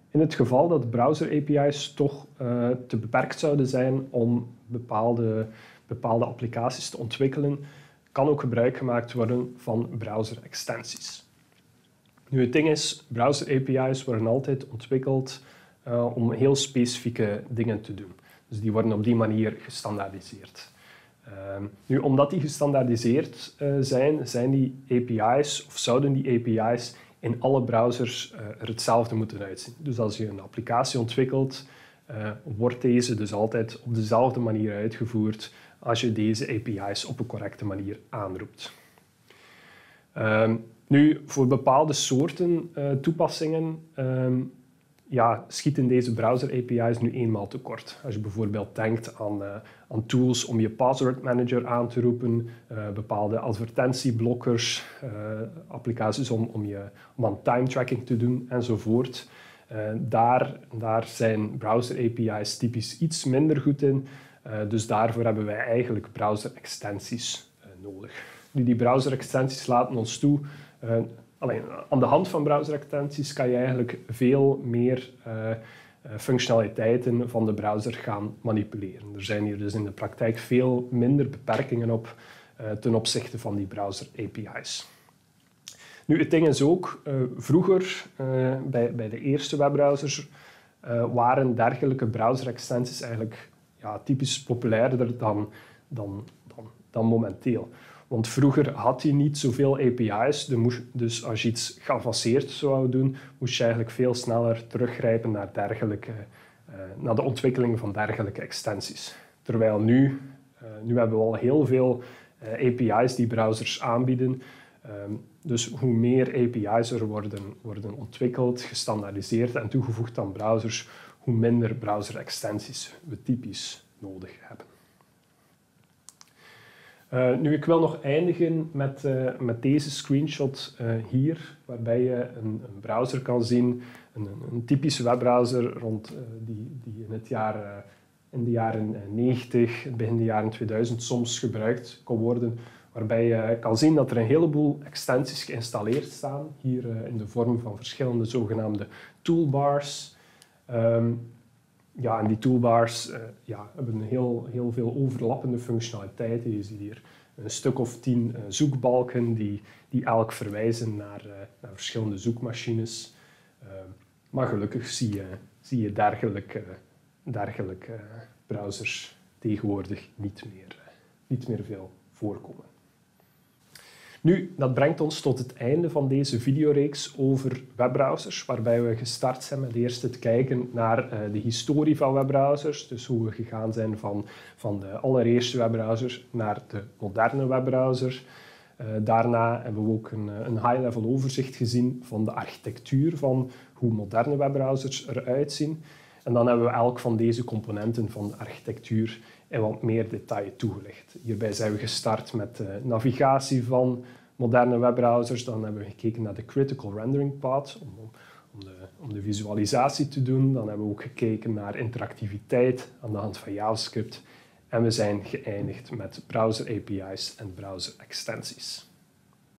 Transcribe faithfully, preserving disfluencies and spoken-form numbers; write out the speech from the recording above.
In het geval dat browser-A P I's toch uh, te beperkt zouden zijn om bepaalde, bepaalde applicaties te ontwikkelen, kan ook gebruik gemaakt worden van browser-extensies. Nu, het ding is, browser-A P I's worden altijd ontwikkeld uh, om heel specifieke dingen te doen. Dus die worden op die manier gestandaardiseerd. Uh, nu, omdat die gestandaardiseerd uh, zijn, zijn die A P I's of zouden die A P I's in alle browsers uh, er hetzelfde moeten uitzien. Dus als je een applicatie ontwikkelt, uh, wordt deze dus altijd op dezelfde manier uitgevoerd als je deze A P I's op een correcte manier aanroept. Uh, nu, voor bepaalde soorten uh, toepassingen uh, ja, schieten deze browser-A P I's nu eenmaal tekort. Als je bijvoorbeeld denkt aan, uh, aan tools om je password manager aan te roepen, uh, bepaalde advertentieblokkers, uh, applicaties om, om, je, om aan time tracking te doen enzovoort. Uh, daar, daar zijn browser-A P I's typisch iets minder goed in. Uh, dus daarvoor hebben wij eigenlijk browser-extensies uh, nodig. Nu, die browser-extensies laten ons toe... Uh, Alleen, aan de hand van browser-extensies kan je eigenlijk veel meer uh, functionaliteiten van de browser gaan manipuleren. Er zijn hier dus in de praktijk veel minder beperkingen op uh, ten opzichte van die browser-A P I's. Nu, het ding is ook, uh, vroeger uh, bij, bij de eerste webbrowsers uh, waren dergelijke browser-extensies eigenlijk ja, typisch populairder dan, dan, dan, dan momenteel. Want vroeger had je niet zoveel A P I's, dus als je iets geavanceerd zou doen, moest je eigenlijk veel sneller teruggrijpen naar, dergelijke, uh, naar de ontwikkeling van dergelijke extensies. Terwijl nu, uh, nu hebben we al heel veel uh, A P I's die browsers aanbieden. Um, dus hoe meer A P I's er worden, worden ontwikkeld, gestandaardiseerd en toegevoegd aan browsers, hoe minder browser-extensies we typisch nodig hebben. Uh, nu, ik wil nog eindigen met, uh, met deze screenshot uh, hier, waarbij je een, een browser kan zien, een, een typische webbrowser rond, uh, die, die in, het jaar, uh, in de jaren negentig, begin de jaren tweeduizend soms gebruikt kon worden, waarbij je kan zien dat er een heleboel extensies geïnstalleerd staan, hier uh, in de vorm van verschillende zogenaamde toolbars. Um, Ja, en die toolbars uh, ja, hebben heel, heel veel overlappende functionaliteiten. Je ziet hier een stuk of tien uh, zoekbalken die, die elk verwijzen naar, uh, naar verschillende zoekmachines. Uh, maar gelukkig zie je, zie je dergelijke, dergelijke browsers tegenwoordig niet meer, uh, niet meer veel voorkomen. Nu, dat brengt ons tot het einde van deze videoreeks over webbrowsers, waarbij we gestart zijn met eerst het kijken naar uh, de historie van webbrowsers, dus hoe we gegaan zijn van, van de allereerste webbrowser naar de moderne webbrowser. Uh, daarna hebben we ook een, een high-level overzicht gezien van de architectuur van hoe moderne webbrowsers eruit zien. En dan hebben we elk van deze componenten van de architectuur in wat meer detail toegelicht. Hierbij zijn we gestart met de navigatie van moderne webbrowsers. Dan hebben we gekeken naar de critical rendering path om, om, de, om de visualisatie te doen. Dan hebben we ook gekeken naar interactiviteit aan de hand van JavaScript. En we zijn geëindigd met browser-A P I's en browser-extensies.